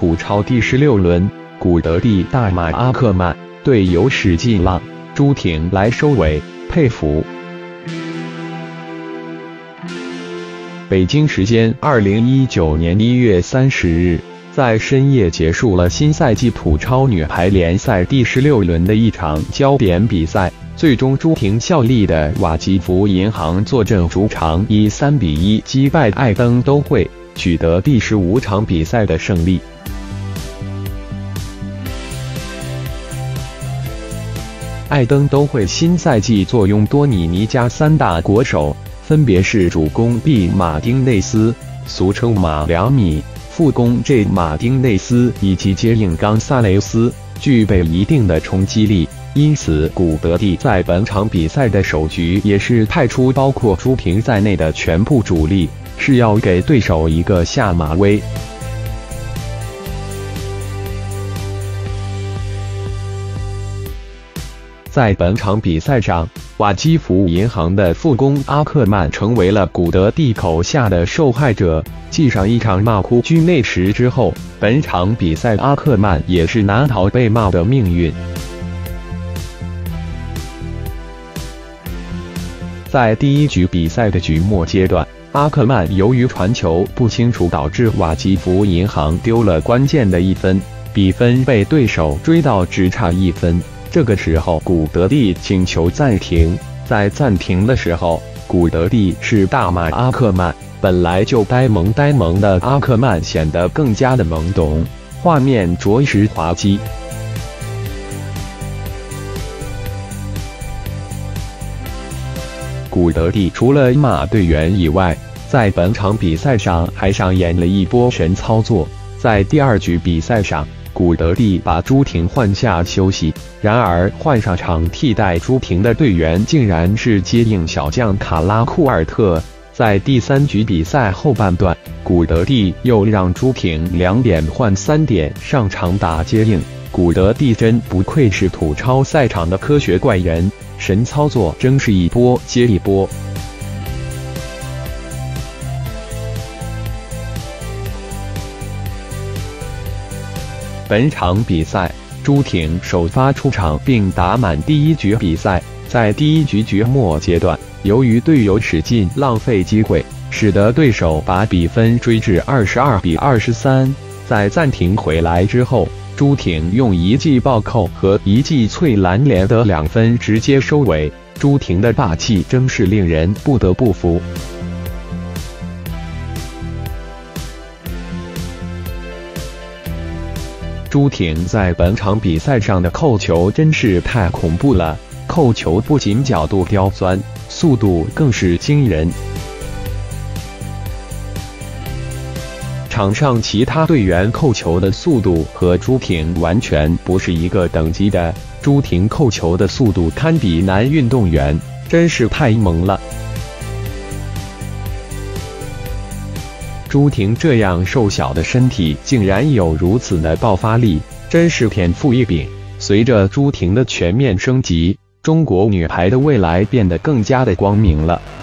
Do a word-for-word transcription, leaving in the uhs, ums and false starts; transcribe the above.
土超第十六轮，古德蒂大马阿克曼，队友史进浪、朱婷来收尾，佩服。北京时间二零一九年一月三十日，在深夜结束了新赛季土超女排联赛第十六轮的一场焦点比赛。最终，朱婷效力的瓦基弗银行坐镇主场，以三比一击败爱登都会，取得第十五场比赛的胜利。爱登都会新赛季坐拥多米尼加三大国手，分别是主攻 B 马丁内斯，俗称马两米，副攻 J 马丁内斯以及接应冈萨雷斯，具备一定的冲击力。因此，古德蒂在本场比赛的首局也是派出包括朱婷在内的全部主力，是要给对手一个下马威。在本场比赛上，瓦基弗银行的副攻阿克曼成为了古德蒂口下的受害者。继上一场骂哭居内时之后，本场比赛阿克曼也是难逃被骂的命运。在第一局比赛的局末阶段，阿克曼由于传球不清楚，导致瓦基弗银行丢了关键的一分，比分被对手追到只差一分。这个时候，古德蒂请求暂停。在暂停的时候，古德蒂是大骂阿克曼，本来就呆萌呆萌的阿克曼显得更加的懵懂，画面着实滑稽。古德蒂除了骂队员以外，在本场比赛上还上演了一波神操作。在第二局比赛上，古德蒂把朱婷换下休息，然而换上场替代朱婷的队员竟然是接应小将卡拉库尔特。在第三局比赛后半段，古德蒂又让朱婷两点换三点上场打接应。古德蒂真不愧是土超赛场的科学怪人，神操作真是一波接一波。本场比赛，朱婷首发出场并打满第一局比赛。在第一局局末阶段，由于队友史进浪费机会，使得对手把比分追至二十二比二十三。在暂停回来之后，朱婷用一记暴扣和一记脆篮连得两分，直接收尾。朱婷的霸气真是令人不得不服。朱婷在本场比赛上的扣球真是太恐怖了，扣球不仅角度刁钻，速度更是惊人。场上其他队员扣球的速度和朱婷完全不是一个等级的，朱婷扣球的速度堪比男运动员，真是太猛了。朱婷这样瘦小的身体竟然有如此的爆发力，真是天赋异禀。随着朱婷的全面升级，中国女排的未来变得更加的光明了。